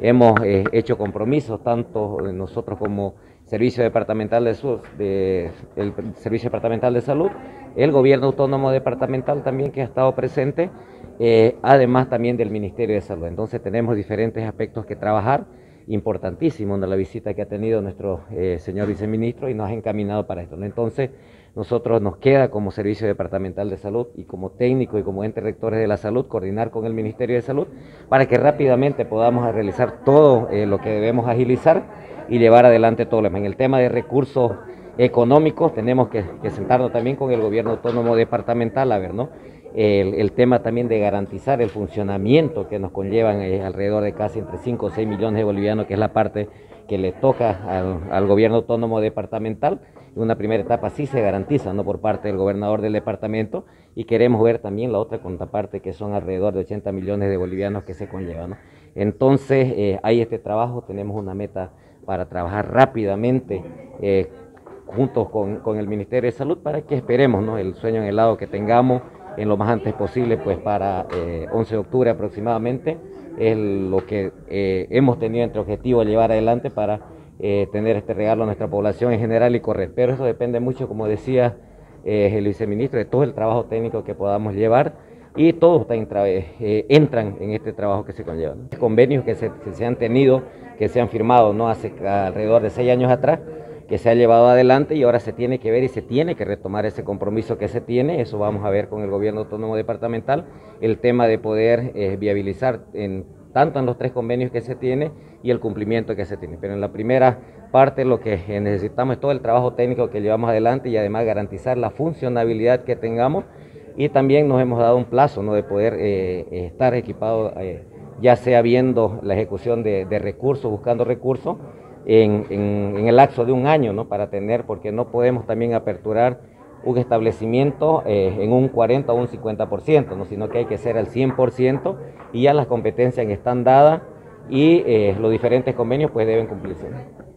hemos hecho compromisos, tanto nosotros como Servicio Departamental el Servicio Departamental de Salud, el Gobierno Autónomo Departamental también que ha estado presente, además también del Ministerio de Salud. Entonces tenemos diferentes aspectos que trabajar, importantísimo la visita que ha tenido nuestro señor viceministro y nos ha encaminado para esto, ¿no? Entonces nosotros nos queda como Servicio Departamental de Salud y como técnico y como entes rectores de la salud coordinar con el Ministerio de Salud para que rápidamente podamos realizar todo lo que debemos agilizar y llevar adelante todo lo demás. En el tema de recursos económicos tenemos que sentarnos también con el Gobierno Autónomo Departamental a ver, ¿no? El tema también de garantizar el funcionamiento que nos conllevan alrededor de casi entre 5 o 6 millones de bolivianos, que es la parte que le toca al Gobierno Autónomo Departamental. En una primera etapa sí se garantiza, ¿no?, por parte del gobernador del departamento, y queremos ver también la otra contraparte, que son alrededor de 80 millones de bolivianos que se conllevan, ¿no? Entonces hay este trabajo, tenemos una meta para trabajar rápidamente juntos con el Ministerio de Salud para que esperemos, ¿no?, el sueño anhelado que tengamos en lo más antes posible, pues para 11 de octubre aproximadamente, es lo que hemos tenido entre objetivo llevar adelante para tener este regalo a nuestra población en general y correr. Pero eso depende mucho, como decía el viceministro, de todo el trabajo técnico que podamos llevar, y todos entran en este trabajo que se conlleva, ¿no? Convenios que se han tenido, que se han firmado, ¿no?, hace alrededor de 6 años atrás, que se ha llevado adelante y ahora se tiene que ver y se tiene que retomar ese compromiso que se tiene. Eso vamos a ver con el Gobierno Autónomo Departamental, el tema de poder viabilizar tanto en los 3 convenios que se tiene y el cumplimiento que se tiene. Pero en la primera parte lo que necesitamos es todo el trabajo técnico que llevamos adelante y además garantizar la funcionabilidad que tengamos, y también nos hemos dado un plazo, ¿no?, de poder estar equipados, ya sea viendo la ejecución de recursos, buscando recursos, en el lapso de un año, ¿no?, para tener, porque no podemos también aperturar un establecimiento en un 40 o un 50%, ¿no?, sino que hay que ser al 100%, y ya las competencias están dadas y los diferentes convenios pues deben cumplirse, ¿no?